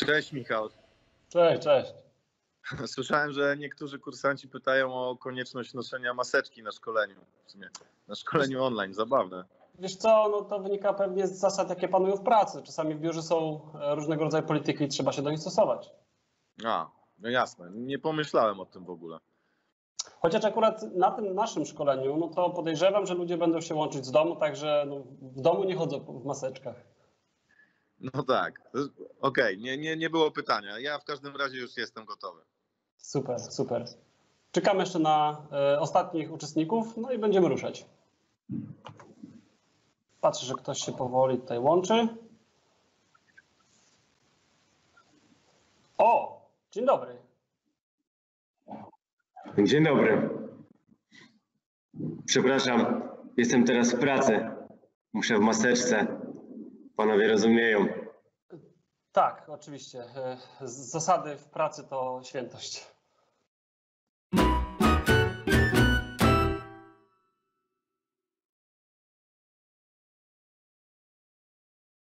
Cześć Michał. Cześć, cześć. Słyszałem, że niektórzy kursanci pytają o konieczność noszenia maseczki na szkoleniu. W sumie na szkoleniu online, zabawne. Wiesz co, no to wynika pewnie z zasad, jakie panują w pracy. Czasami w biurze są różnego rodzaju polityki i trzeba się do nich stosować. No jasne, nie pomyślałem o tym w ogóle. Chociaż akurat na tym naszym szkoleniu, no to podejrzewam, że ludzie będą się łączyć z domu, także no, w domu nie chodzą w maseczkach. No tak, okej, nie było pytania. Ja w każdym razie już jestem gotowy. Super, super. Czekamy jeszcze na ostatnich uczestników, no i będziemy ruszać. Patrzę, że ktoś się powoli tutaj łączy. O, dzień dobry. Dzień dobry. Przepraszam, jestem teraz w pracy. Muszę w maseczce. Panowie rozumieją. Tak, oczywiście. Zasady w pracy to świętość.